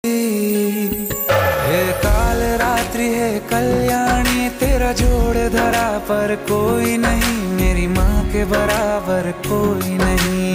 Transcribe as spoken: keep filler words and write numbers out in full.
हे काल रात्रि है कल्याणी, तेरा जोड़ धरा पर कोई नहीं, मेरी माँ के बराबर कोई नहीं।